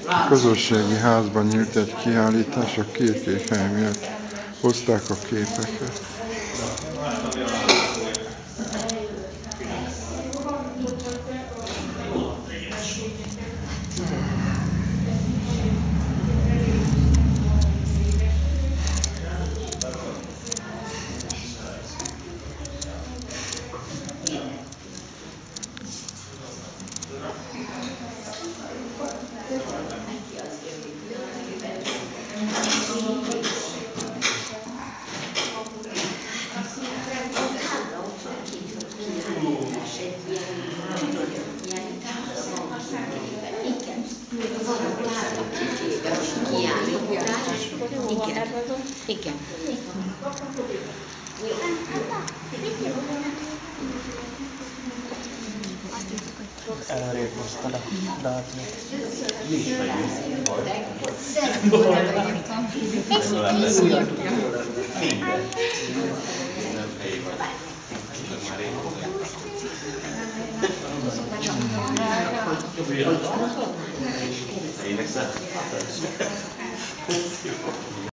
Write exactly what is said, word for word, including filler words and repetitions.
közösségi házban nyílt egy kiállítás, a képékhely miatt hozták a képeket. Igen. Előrébb hoztad a dátumot. Énekszel?